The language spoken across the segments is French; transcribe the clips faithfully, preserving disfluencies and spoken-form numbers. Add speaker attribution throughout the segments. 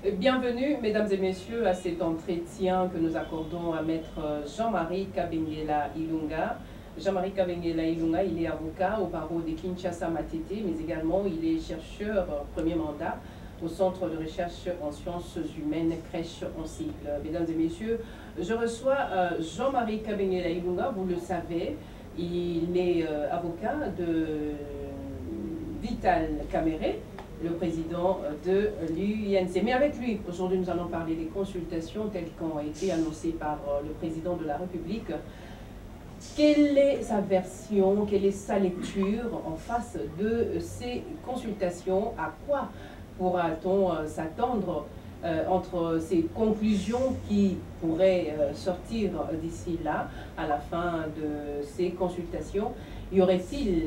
Speaker 1: Bienvenue, mesdames et messieurs, à cet entretien que nous accordons à maître Jean-Marie Kabengela Ilunga. Jean-Marie Kabengela Ilunga, il est avocat au barreau de Kinshasa Matete, mais également il est chercheur premier mandat au Centre de recherche en sciences humaines, crèche en cycle. Mesdames et messieurs, je reçois Jean-Marie Kabengela Ilunga, vous le savez, il est avocat de Vital Kamerhe, le président de l'U N C. Mais avec lui, aujourd'hui, nous allons parler des consultations telles qu'ont été annoncées par le président de la République. Quelle est sa version, quelle est sa lecture en face de ces consultations? À quoi pourra-t-on s'attendre euh, entre ces conclusions qui pourraient euh, sortir d'ici là, à la fin de ces consultations? Y aurait-il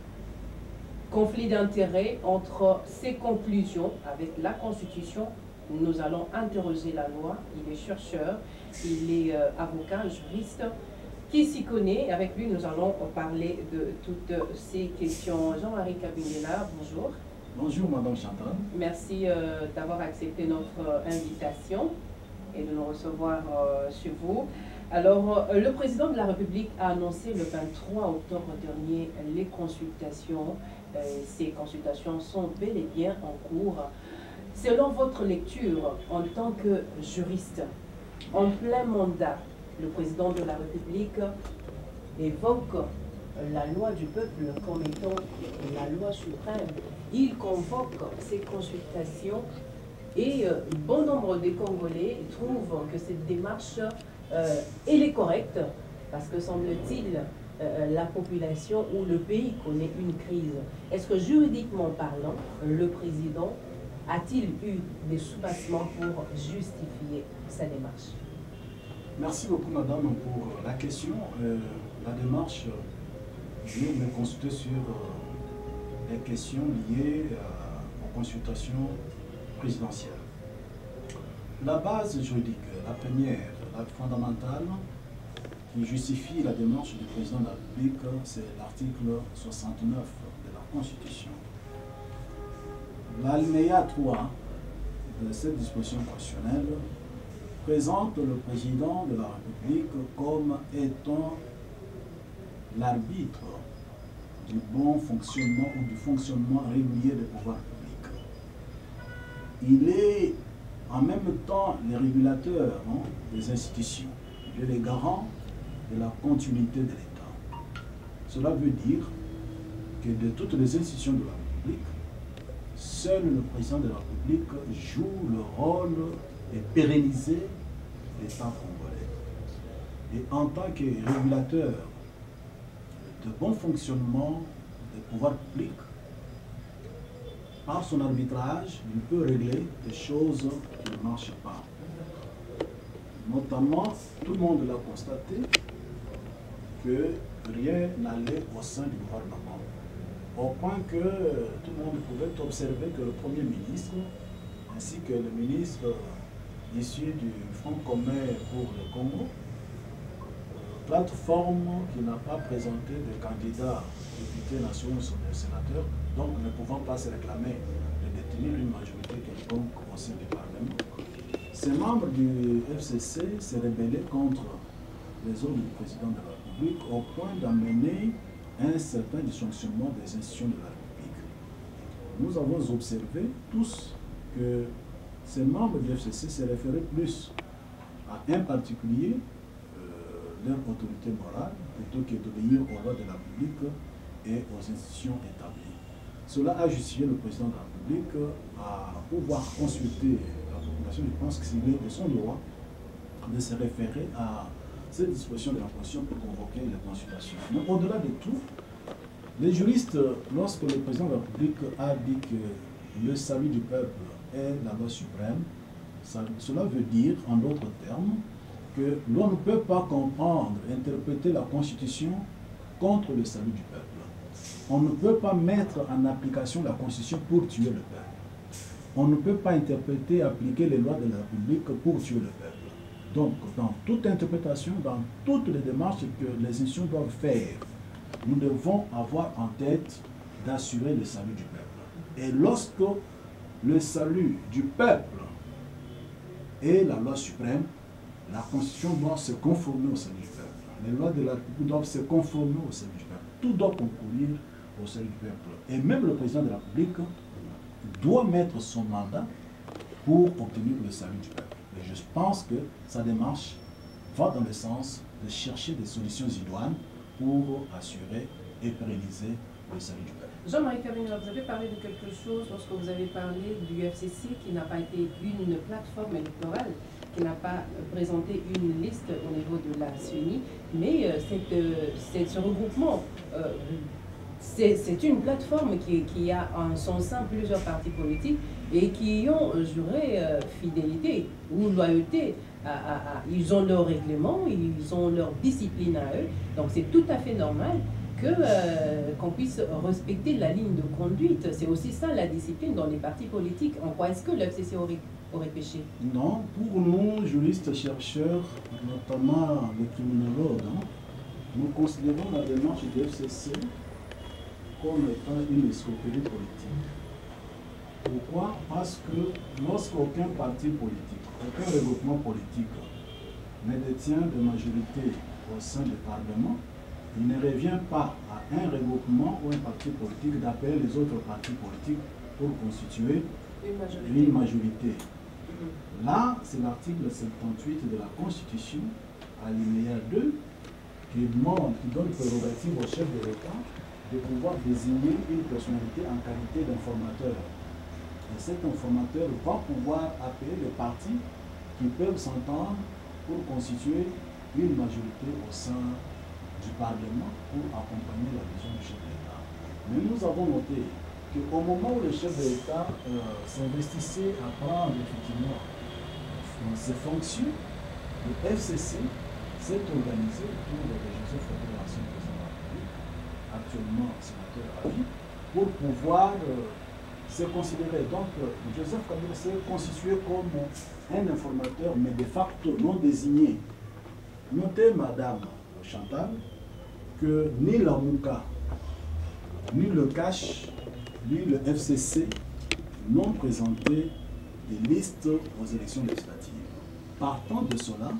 Speaker 1: conflit d'intérêts entre ces conclusions avec la Constitution? Nous allons interroger la loi. Il est chercheur, il est euh, avocat, juriste, qui s'y connaît. Avec lui, nous allons parler de toutes ces questions. Jean-Marie Kabengela, bonjour.
Speaker 2: Bonjour, Madame Chantal.
Speaker 1: Merci euh, d'avoir accepté notre euh, invitation et de nous recevoir euh, chez vous. Alors, euh, le président de la République a annoncé le vingt-trois octobre dernier les consultations. Euh, ces consultations sont bel et bien en cours. Selon votre lecture, en tant que juriste, en plein mandat, le président de la République évoque la loi du peuple comme étant la loi suprême. Il convoque ces consultations et euh, bon nombre des Congolais trouvent que cette démarche euh, elle est correcte parce que, semble-t-il, euh, la population ou le pays connaît une crise. Est-ce que, juridiquement parlant, le président a-t-il eu des soubassements pour justifier sa démarche?
Speaker 2: Merci beaucoup, Madame, pour la question. Euh, la démarche vient me consulter sur euh, les questions liées euh, aux consultations présidentielles. La base juridique, la première, la fondamentale, qui justifie la démarche du président de la République, c'est l'article soixante-neuf de la Constitution. L'alinéa trois de cette disposition constitutionnelle présente le président de la République comme étant l'arbitre du bon fonctionnement ou du fonctionnement régulier des pouvoirs publics. Il est en même temps le régulateur hein, des institutions, il est le garant de la continuité de l'État. Cela veut dire que de toutes les institutions de la République, seul le président de la République joue le rôle de pérenniser l'État congolais. Et en tant que régulateur de bon fonctionnement des pouvoirs publics, par son arbitrage, il peut régler des choses qui ne marchent pas. Notamment, tout le monde l'a constaté que rien n'allait au sein du gouvernement. Au point que tout le monde pouvait observer que le Premier ministre, ainsi que le ministre issu du Front commun pour le Congo, plateforme qui n'a pas présenté de candidat député national ou sénateur, donc ne pouvant pas se réclamer de détenir une majorité quelconque au sein du Parlement. Ces membres du F C C se rebellaient contre les ordres du président de la République au point d'amener un certain dysfonctionnement des institutions de la République. Nous avons observé tous que ces membres du F C C se référaient plus à un particulier, leur autorité morale, plutôt que d'obéir aux lois de la République et aux institutions établies. Cela a justifié le président de la République à pouvoir consulter la population. Je pense que c'est de son droit de se référer à cette disposition de la Constitution pour convoquer les consultations. Mais au-delà de tout, les juristes, lorsque le président de la République a dit que le salut du peuple est la loi suprême, ça, cela veut dire, en d'autres termes, que l'on ne peut pas comprendre, interpréter la Constitution contre le salut du peuple. On ne peut pas mettre en application la Constitution pour tuer le peuple. On ne peut pas interpréter, appliquer les lois de la République pour tuer le peuple. Donc, dans toute interprétation, dans toutes les démarches que les institutions doivent faire, nous devons avoir en tête d'assurer le salut du peuple. Et lorsque le salut du peuple est la loi suprême. La Constitution doit se conformer au salut du peuple. Les lois de la République doivent se conformer au salut du peuple. Tout doit concourir au salut du peuple. Et même le président de la République doit mettre son mandat pour obtenir le salut du peuple. Et je pense que sa démarche va dans le sens de chercher des solutions idoines pour assurer et pérenniser le salut du peuple.
Speaker 1: Jean-Marie Kabengela, vous avez parlé de quelque chose lorsque vous avez parlé du F C C qui n'a pas été une plateforme électorale, qui n'a pas présenté une liste au niveau de la C E N I, mais euh, cette, euh, cette, ce regroupement, euh, c'est une plateforme qui, qui a en son sein plusieurs partis politiques et qui ont juré euh, fidélité ou loyauté. À, à, à, ils ont leur règlement, ils ont leur discipline à eux, donc c'est tout à fait normal que euh, qu'on puisse respecter la ligne de conduite. C'est aussi ça la discipline dans les partis politiques. En quoi est-ce que le F C C aurait, aurait péché?
Speaker 2: Non, pour nous, juristes, chercheurs, notamment les criminologues, hein, nous considérons la démarche du F C C comme étant une escroquerie politique. Pourquoi? Parce que lorsqu'aucun parti politique, aucun regroupement politique ne détient de majorité au sein du Parlement, il ne revient pas à un regroupement ou un parti politique d'appeler les autres partis politiques pour constituer
Speaker 1: une majorité.
Speaker 2: Une majorité. Mmh. Là, c'est l'article soixante-dix-huit de la Constitution, alinéa deux, qui, demande, qui donne prérogative au chef de l'État de pouvoir désigner une personnalité en qualité d'informateur. Et cet informateur va pouvoir appeler les partis qui peuvent s'entendre pour constituer une majorité au sein du Parlement pour accompagner la vision du chef de l'État. Mais nous avons noté qu'au moment où le chef de l'État euh, s'investissait à prendre effectivement euh, ses fonctions, le F C C s'est organisé autour de Joseph Kabila, l'ancien président de la République, actuellement sénateur à vie, pour pouvoir euh, se considérer. Donc, euh, Joseph Kabila s'est constitué comme un informateur, mais de facto non désigné. Notez, Madame Chantal, que ni la Mouka, ni le Cash, ni le F C C n'ont présenté des listes aux élections législatives. Partant de cela,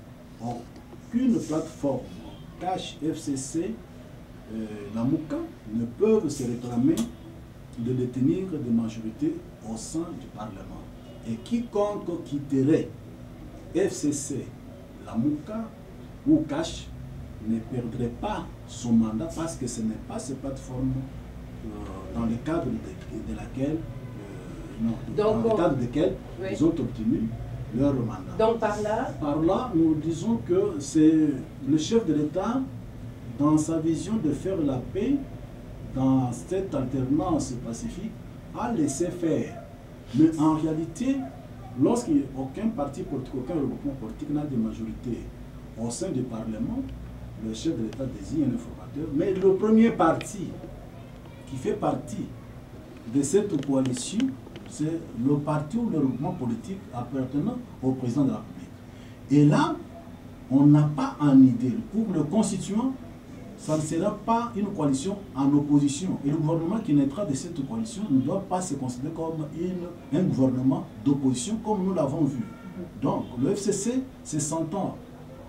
Speaker 2: aucune plateforme, Cash, F C C, euh, la Mouka, ne peuvent se réclamer de détenir des majorités au sein du Parlement. Et quiconque quitterait F C C, la Mouka ou Cash ne perdrait pas son mandat parce que ce n'est pas cette plateforme euh, dans le cadre de, de laquelle, euh, non,
Speaker 1: donc,
Speaker 2: dans le cadre de laquelle
Speaker 1: oui.
Speaker 2: ils ont obtenu leur mandat.
Speaker 1: Donc par là
Speaker 2: Par là, nous disons que c'est le chef de l'État, dans sa vision de faire la paix, dans cette alternance pacifique, a laissé faire. Mais en réalité, lorsqu'aucun parti politique, aucun regroupement politique n'a de majorité au sein du Parlement, le chef de l'État désigne un informateur. Mais le premier parti qui fait partie de cette coalition, c'est le parti ou le regroupement politique appartenant au président de la République. Et là, on n'a pas en idée, pour le constituant, ça ne sera pas une coalition en opposition. Et le gouvernement qui naîtra de cette coalition ne doit pas se considérer comme une, un gouvernement d'opposition comme nous l'avons vu. Donc, le F C C se sentant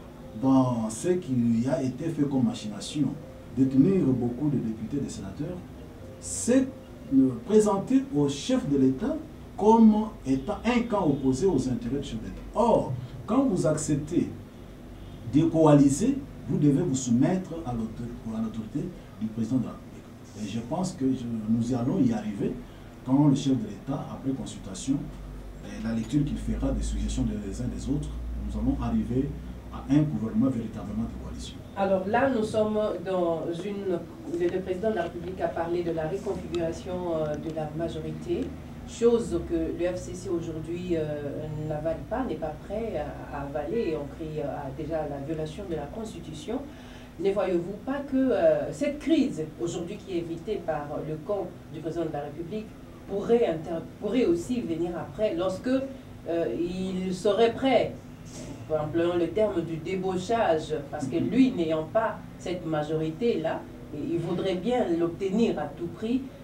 Speaker 2: dans ce qui a été fait comme machination, détenir beaucoup de députés et de sénateurs, c'est présenté au chef de l'État comme étant un camp opposé aux intérêts du chef de l'État. Or, quand vous acceptez de coaliser, vous devez vous soumettre à l'autorité du président de la République. Et je pense que je, nous allons y arriver quand le chef de l'État, après consultation, et la lecture qu'il fera des suggestions des uns des autres, nous allons arriver à un gouvernement véritablement de coalition.
Speaker 1: Alors là, nous sommes dans une... Le président de la République a parlé de la reconfiguration de la majorité, chose que le F C C aujourd'hui euh, n'avale pas, n'est pas prêt à, à avaler. On crie à déjà la violation de la Constitution. Ne voyez-vous pas que euh, cette crise aujourd'hui qui est évitée par le camp du président de la République pourrait, inter... pourrait aussi venir après lorsque euh, il serait prêt, employant le terme du débauchage, parce que lui n'ayant pas cette majorité-là, il voudrait bien l'obtenir à tout prix,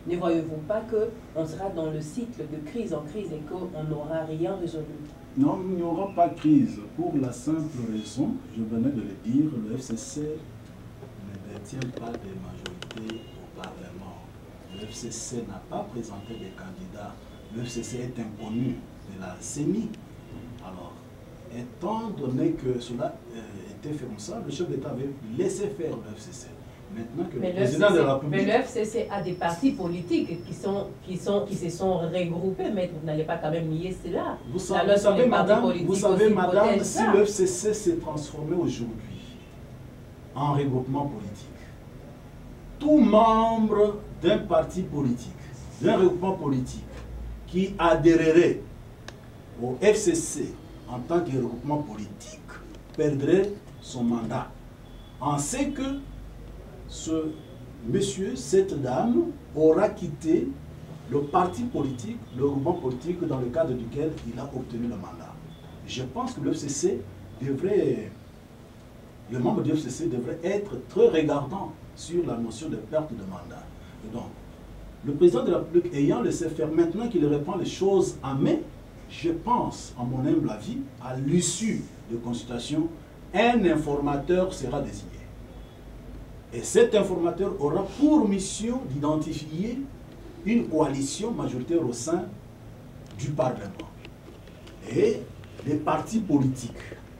Speaker 1: ne voyez-vous pas qu'on sera dans le cycle de crise en crise et qu'on n'aura rien résolu?
Speaker 2: Non, il n'y aura pas de crise. Pour la simple raison, je venais de le dire, le F C C ne détient pas de majorité au Parlement. Le F C C n'a pas présenté des candidats. Le F C C est inconnu de la C E N I. Alors, étant donné que cela euh, était fait comme ça, le chef d'État avait laissé faire le F C C. Maintenant que
Speaker 1: mais
Speaker 2: le président
Speaker 1: F C C,
Speaker 2: de la République...
Speaker 1: Mais le F C C a des partis politiques qui, sont, qui, sont, qui se sont regroupés, mais vous n'allez pas quand même nier cela.
Speaker 2: Vous savez, vous savez madame, vous savez, madame si ça. Le F C C s'est transformé aujourd'hui en regroupement politique, tout membre d'un parti politique, d'un regroupement politique, qui adhérerait au F C C en tant que regroupement politique perdrait son mandat. On sait que ce monsieur, cette dame, aura quitté le parti politique, le regroupement politique dans le cadre duquel il a obtenu le mandat. Je pense que le F C C devrait, le membre du F C C devrait être très regardant sur la notion de perte de mandat. Et donc, le président de la République ayant laissé faire, maintenant qu'il reprend les choses en main, je pense, à mon humble avis, à l'issue de consultation, un informateur sera désigné. Et cet informateur aura pour mission d'identifier une coalition majoritaire au sein du Parlement. Et les partis politiques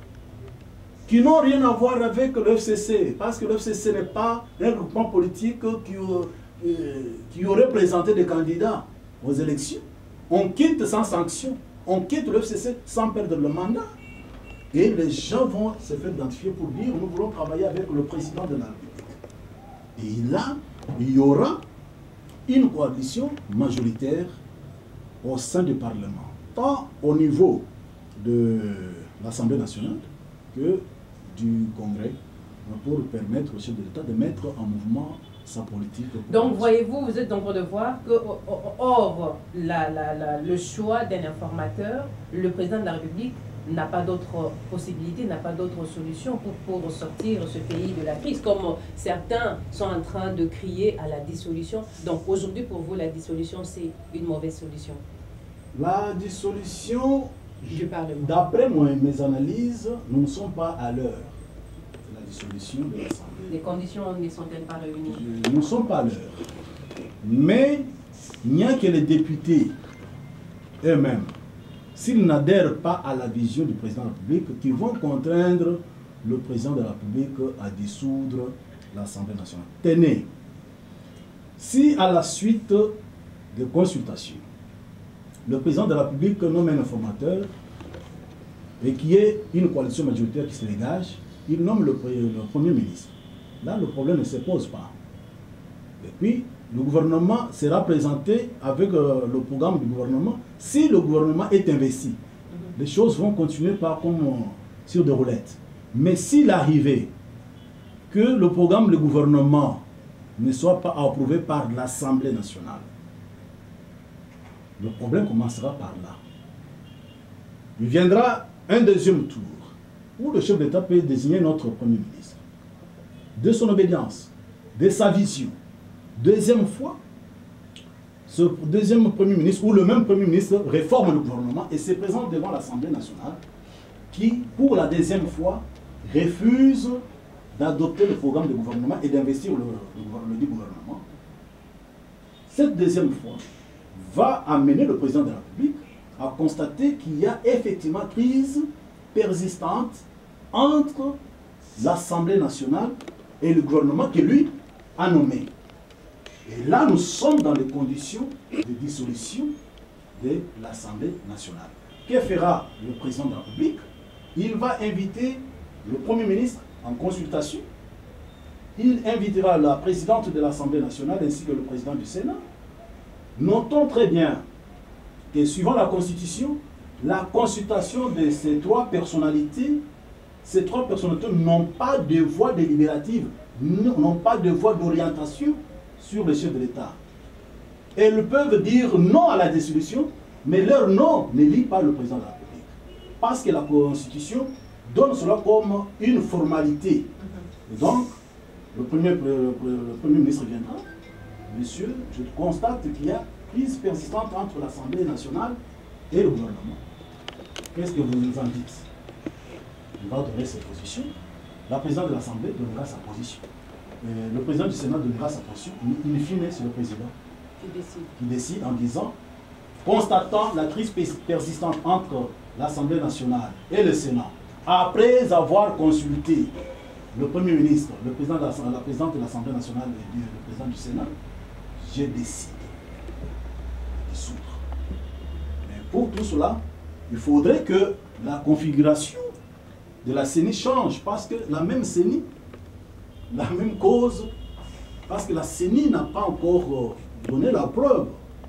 Speaker 2: qui n'ont rien à voir avec le F C C, parce que le F C C n'est pas un groupement politique qui, euh, qui aurait présenté des candidats aux élections. On quitte sans sanction, on quitte le F C C sans perdre le mandat. Et les gens vont se faire identifier pour dire nous voulons travailler avec le président de la République. Et là, il y aura une coalition majoritaire au sein du Parlement, tant au niveau de l'Assemblée nationale que du Congrès, pour permettre au chef de l'État de mettre en mouvement sa politique.
Speaker 1: Donc, voyez-vous, vous êtes en train de voir que, hors la, la, la, le choix d'un informateur, le président de la République n'a pas d'autre possibilité, n'a pas d'autre solution pour, pour sortir ce pays de la crise, comme certains sont en train de crier à la dissolution. Donc aujourd'hui, pour vous, la dissolution, c'est une mauvaise solution? La
Speaker 2: dissolution, d'après mes analyses, nous ne sommes pas à l'heure de la dissolution de l'Assemblée.
Speaker 1: Les conditions ne sont-elles pas réunies?
Speaker 2: Nous ne sommes pas à l'heure. Mais il n'y a que les députés eux-mêmes, s'ils n'adhèrent pas à la vision du président de la République, qui vont contraindre le président de la République à dissoudre l'Assemblée nationale. Tenez, si à la suite des consultations, le président de la République nomme un informateur et qu'il y ait une coalition majoritaire qui se dégage, il nomme le, le Premier ministre. Là, le problème ne se pose pas. Et puis, le gouvernement sera présenté avec euh, le programme du gouvernement. Si le gouvernement est investi, mm-hmm. les choses vont continuer par comme euh, sur des roulettes. Mais s'il arrivait que le programme du gouvernement ne soit pas approuvé par l'Assemblée nationale, le problème commencera par là. Il viendra un deuxième tour où le chef d'État peut désigner notre Premier ministre. De son obédience, de sa vision. Deuxième fois, ce deuxième Premier ministre, ou le même Premier ministre, réforme le gouvernement et se présente devant l'Assemblée nationale qui, pour la deuxième fois, refuse d'adopter le programme de gouvernement et d'investir le, le, le gouvernement. Cette deuxième fois va amener le président de la République à constater qu'il y a effectivement crise persistante entre l'Assemblée nationale et le gouvernement que lui a nommé. Et là, nous sommes dans les conditions de dissolution de l'Assemblée nationale. Que fera le président de la République? Il va inviter le Premier ministre en consultation. Il invitera la présidente de l'Assemblée nationale ainsi que le président du Sénat. Notons très bien que suivant la Constitution, la consultation de ces trois personnalités, ces trois personnalités n'ont pas de voix délibérative, n'ont pas de voix d'orientation sur le chef de l'État. Elles peuvent dire non à la dissolution, mais leur non ne lie pas le président de la République. Parce que la Constitution donne cela comme une formalité. Et donc, le premier, le, le premier ministre viendra, monsieur, je constate qu'il y a crise persistante entre l'Assemblée nationale et le gouvernement. Qu'est-ce que vous nous en dites? Il va donner ses positions. La présidente de l'Assemblée donnera sa position. Et le président du Sénat donnera sa position. In fine, c'est le président
Speaker 1: qui décide.
Speaker 2: qui décide en disant, constatant la crise persistante entre l'Assemblée nationale et le Sénat, après avoir consulté le Premier ministre, le président de la, la présidente de l'Assemblée nationale et le président du Sénat, j'ai décidé de dissoudre. Mais pour tout cela, il faudrait que la configuration de la C E N I change, parce que la même C E N I, la même cause, parce que la C E N I n'a pas encore donné la preuve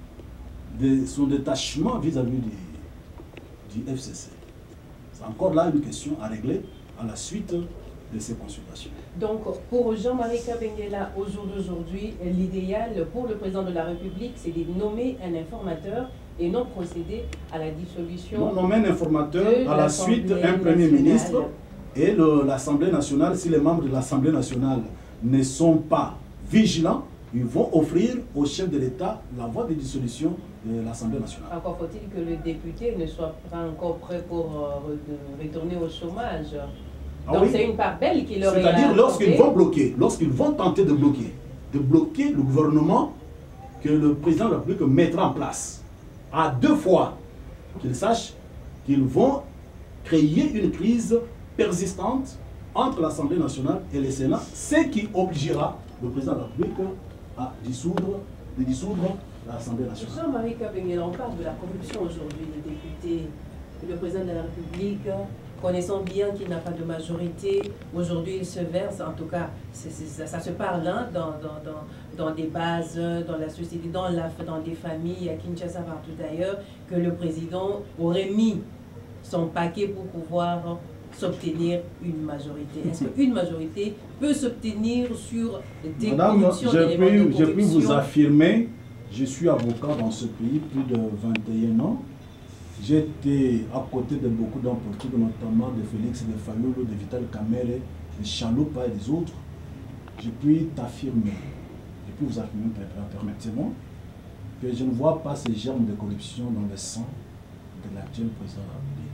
Speaker 2: de son détachement vis-à-vis du, du F C C. C'est encore là une question à régler à la suite de ces consultations.
Speaker 1: Donc, pour Jean-Marie Kabengela, au jour d'aujourd'hui, l'idéal pour le président de la République, c'est de nommer un informateur et non procéder à la dissolution.
Speaker 2: Non, nommer un informateur, à la suite un Premier ministre et l'Assemblée nationale. Si les membres de l'Assemblée nationale ne sont pas vigilants, ils vont offrir au chef de l'État la voie de dissolution de l'Assemblée nationale.
Speaker 1: Encore faut-il que le député ne soit pas encore prêt pour euh, retourner au chômage.
Speaker 2: Ah
Speaker 1: Donc
Speaker 2: oui.
Speaker 1: c'est une part belle qui leur est
Speaker 2: C'est-à-dire lorsqu'ils vont bloquer, lorsqu'ils vont tenter de bloquer, de bloquer le gouvernement que le président de la République mettra en place, à deux fois qu'ils sachent qu'ils vont créer une crise persistante entre l'Assemblée nationale et le Sénat, ce qui obligera le président de la République à dissoudre, de dissoudre l'Assemblée nationale.
Speaker 1: Jean-Marie Kabengela, on parle de la corruption aujourd'hui des députés. Le président de la République, connaissant bien qu'il n'a pas de majorité, aujourd'hui il se verse, en tout cas, c est, c est, ça, ça se parle hein, dans, dans, dans, dans des bases, dans la société, dans, la, dans des familles, à Kinshasa, partout d'ailleurs, que le président aurait mis son paquet pour pouvoir s'obtenir une majorité. Est-ce qu'une majorité peut s'obtenir sur des
Speaker 2: Madame,
Speaker 1: corruptions,
Speaker 2: je
Speaker 1: d'éléments de
Speaker 2: peux, je peux vous
Speaker 1: corruption?
Speaker 2: affirmer, je suis avocat dans ce pays plus de vingt et un ans. J'étais à côté de beaucoup d'hommes politiques, notamment de Félix de Fayolo, de Vital Kamerhe, de Chaloupa et des autres. Je puis t'affirmer, je peux vous affirmer, permettez-moi, que je ne vois pas ces germes de corruption dans le sang de l'actuel président de la République.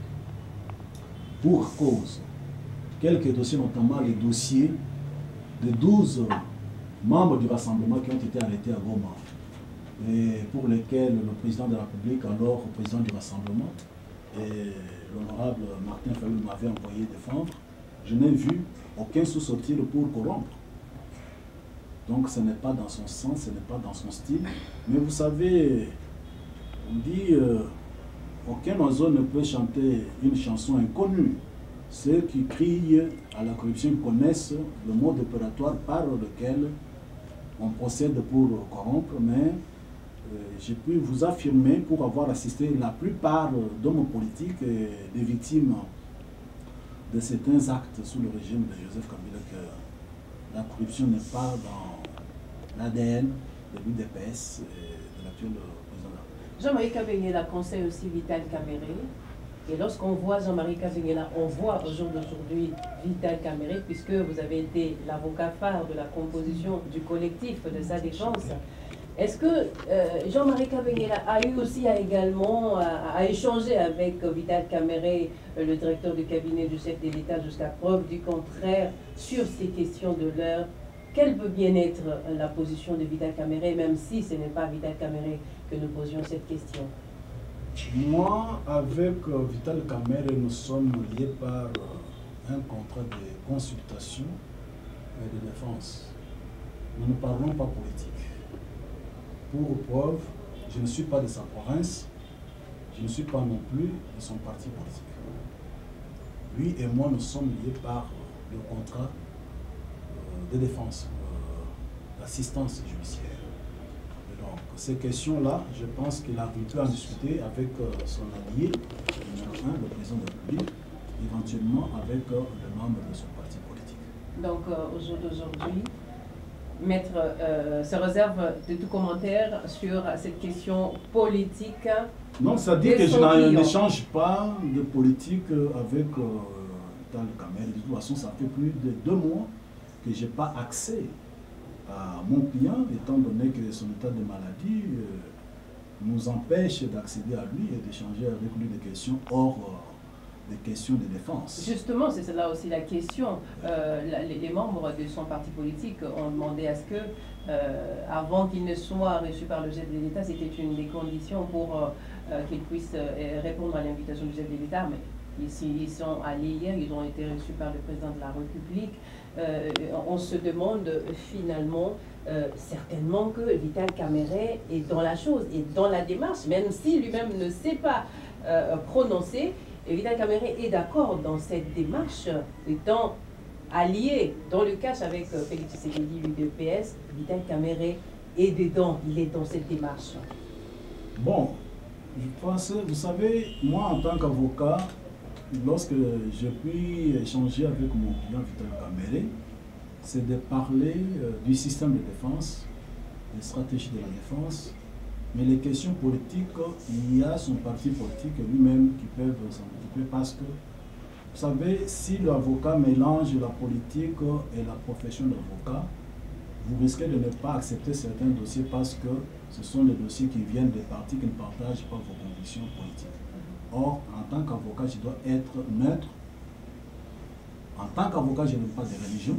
Speaker 2: Pour cause, quelques dossiers, notamment les dossiers de douze membres du rassemblement qui ont été arrêtés à Goma, et pour lesquels le président de la République, alors président du rassemblement, et l'honorable Martin Fayulu m'avait envoyé défendre, je n'ai vu aucun sous-sortir pour corrompre. Donc ce n'est pas dans son sens, ce n'est pas dans son style. Mais vous savez, on dit, euh, aucun oiseau ne peut chanter une chanson inconnue. Ceux qui crient à la corruption connaissent le mode opératoire par lequel on procède pour corrompre, mais euh, je peux vous affirmer, pour avoir assisté la plupart d'hommes politiques et des victimes de certains actes sous le régime de Joseph Kabila, que la corruption n'est pas dans l'A D N de l'U D P S et de l'actuel président.
Speaker 1: Jean-Marie Kabengela conseille aussi Vital Kamerhe. Et lorsqu'on voit Jean-Marie Kabengela, on voit au jour d'aujourd'hui Vital Kamerhe, puisque vous avez été l'avocat phare de la composition du collectif de sa défense. Est-ce que euh, Jean-Marie Kabengela a eu aussi à également à, à échanger avec Vital Kamerhe, le directeur du cabinet du chef de l'État, jusqu'à preuve du contraire, sur ces questions de l'heure? Quelle peut bien être la position de Vital Kamerhe, même si ce n'est pas Vital Kamerhe que nous posions cette question?
Speaker 2: Moi, avec euh, Vital Kamerhe, nous sommes liés par euh, un contrat de consultation et de défense. Nous ne parlons pas politique. Pour preuve, je ne suis pas de sa province, je ne suis pas non plus de son parti politique. Lui et moi, nous sommes liés par euh, le contrat euh, de défense, euh, d'assistance judiciaire. Donc, ces questions-là, je pense qu'il a pu en discuter avec euh, son allié, numéro un, le président de la République, éventuellement avec euh, le membre de son parti politique.
Speaker 1: Donc, euh, au jour d'aujourd'hui, Maître euh, se réserve de tout commentaire sur cette question politique.
Speaker 2: Non, c'est-à-dire que je n'échange pas de politique avec euh, Vital Kamerhe. De toute façon, ça fait plus de deux mois que je n'ai pas accès à mon client, étant donné que son état de maladie euh, nous empêche d'accéder à lui et d'échanger avec lui des questions hors euh, des questions de défense.
Speaker 1: Justement, c'est là aussi la question. Euh, la, les, les membres de son parti politique ont demandé à ce que, euh, avant qu'il ne soit reçu par le chef de l'État, c'était une des conditions pour euh, euh, qu'il puisse euh, répondre à l'invitation du chef de l'État. Mais ils, ils sont allés hier, ils ont été reçus par le président de la République. Euh, on se demande finalement, euh, certainement que Vital Kamerhe est dans la chose, et dans la démarche, même si lui-même ne sait pas euh, prononcer. Et Vital Kamerhe est d'accord dans cette démarche, étant allié dans le cash avec euh, Félix Tshisekedi, l'U D P S. Vital Kamerhe est dedans, il est dans cette démarche.
Speaker 2: Bon, je pense, vous savez, moi en tant qu'avocat, lorsque je puis échanger avec mon client Vital Kamerhe, c'est de parler euh, du système de défense, des stratégies de la défense, mais les questions politiques, il y a son parti politique lui-même qui peuvent s'en occuper parce que, vous savez, si l'avocat mélange la politique et la profession d'avocat, vous risquez de ne pas accepter certains dossiers parce que ce sont des dossiers qui viennent des partis qui ne partagent pas vos convictions politiques. Or, en tant qu'avocat, je dois être neutre. En tant qu'avocat, je n'ai pas de religion.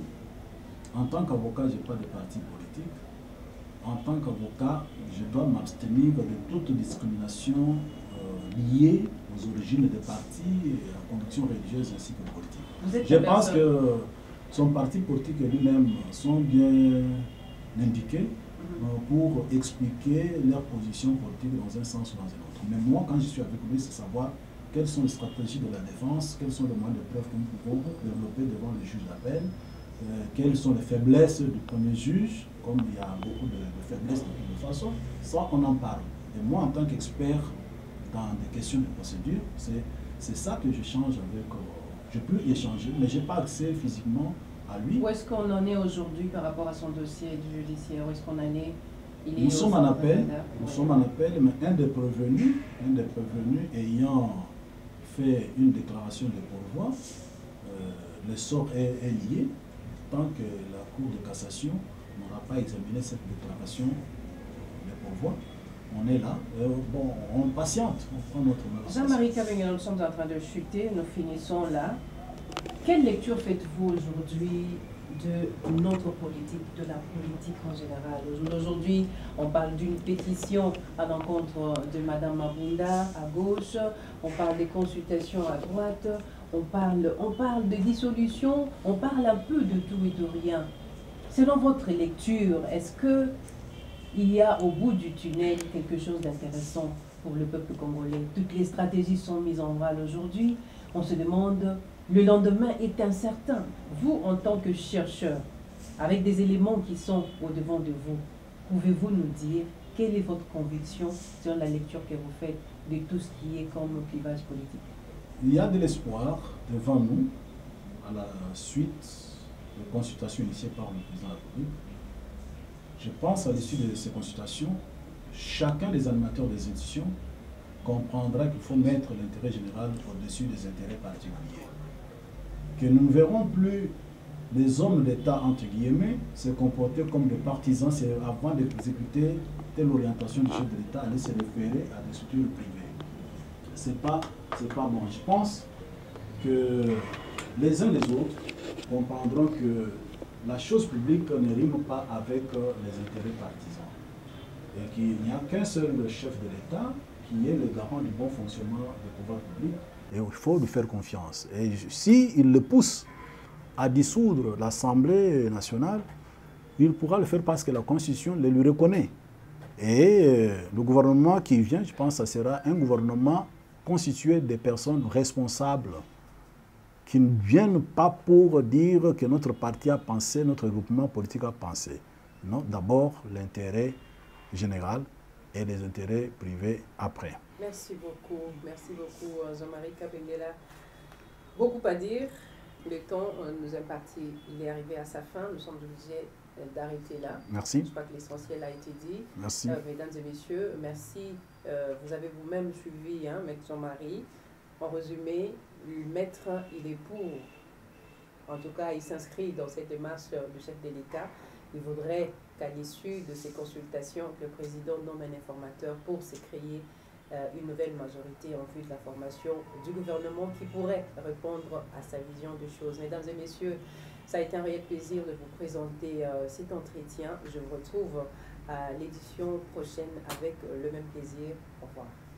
Speaker 2: En tant qu'avocat, je n'ai pas de parti politique. En tant qu'avocat, je dois m'abstenir de toute discrimination euh, liée aux origines des partis, et à la conviction religieuse ainsi que politique. Je pense personne. que son parti politique et lui-même sont bien indiqués euh, pour expliquer leur position politique dans un sens ou dans un autre. Mais moi, quand je suis avec lui, c'est savoir quelles sont les stratégies de la défense, quels sont les moyens de preuve que nous pouvons développer devant le juge d'appel, euh, quelles sont les faiblesses du premier juge, comme il y a beaucoup de, de faiblesses de toute façon, ça on en parle. Et moi, en tant qu'expert dans des questions de procédure, c'est ça que je change avec, euh, je peux échanger, mais je n'ai pas accès physiquement à lui.
Speaker 1: Où est-ce qu'on en est aujourd'hui par rapport à son dossier du judiciaire? Où est-ce qu'on en est? Il est
Speaker 2: nous sommes en appel, nous
Speaker 1: ouais.
Speaker 2: sommes en appel, mais un des prévenus, un des prévenus ayant fait une déclaration de pourvoi, euh, le sort est, est lié tant que la Cour de cassation n'aura pas examiné cette déclaration de pourvoi. On est là, euh, bon, on patiente, on prend notre mal.
Speaker 1: Jean-Marie Kabenguela, nous sommes en train de chuter, nous finissons là. Quelle lecture faites-vous aujourd'hui de notre politique, de la politique en général? Aujourd'hui, on parle d'une pétition à l'encontre de Mme Mabunda à gauche, on parle des consultations à droite, on parle, on parle de dissolution, on parle un peu de tout et de rien. Selon votre lecture, est-ce que il y a au bout du tunnel quelque chose d'intéressant pour le peuple congolais? Toutes les stratégies sont mises en voile aujourd'hui. On se demande, le lendemain est incertain. Vous, en tant que chercheur, avec des éléments qui sont au-devant de vous, pouvez-vous nous dire quelle est votre conviction sur la lecture que vous faites de tout ce qui est comme clivage politique?
Speaker 2: Il y a de l'espoir devant nous, à la suite de consultations initiées par le président de la République. Je pense à l'issue de ces consultations, chacun des animateurs des institutions comprendra qu'il faut mettre l'intérêt général au-dessus des intérêts particuliers. Que nous ne verrons plus les hommes d'État, entre guillemets, se comporter comme des partisans avant d'exécuter telle orientation du chef de l'État, aller se référer à des structures privées. C'est pas, c'est pas bon. Je pense que les uns les autres comprendront que la chose publique ne rime pas avec les intérêts partisans. Et qu'il n'y a qu'un seul chef de l'État qui est le garant du bon fonctionnement du pouvoir public. Et il faut lui faire confiance. Et s'il le pousse à dissoudre l'Assemblée nationale, il pourra le faire parce que la Constitution le lui reconnaît. Et le gouvernement qui vient, je pense que ce sera un gouvernement constitué de personnes responsables qui ne viennent pas pour dire que notre parti a pensé, notre groupement politique a pensé. Non, d'abord l'intérêt général et les intérêts privés après.
Speaker 1: Merci beaucoup, merci beaucoup Jean-Marie Kabenguela. Beaucoup à dire, le temps nous est parti, il est arrivé à sa fin, nous sommes obligés d'arrêter là.
Speaker 2: Merci.
Speaker 1: Je crois que l'essentiel a été dit.
Speaker 2: Merci.
Speaker 1: Euh, mesdames et messieurs, merci. Euh, vous avez vous-même suivi, hein, Maître Jean-Marie. En résumé, le maître, il est pour. En tout cas, il s'inscrit dans cette démarche du chef de l'État. Il voudrait qu'à l'issue de ces consultations, le président nomme un informateur pour se créer euh, une nouvelle majorité en vue de la formation du gouvernement qui pourrait répondre à sa vision des choses. Mesdames et messieurs, ça a été un réel plaisir de vous présenter euh, cet entretien. Je vous retrouve à l'édition prochaine avec le même plaisir. Au revoir.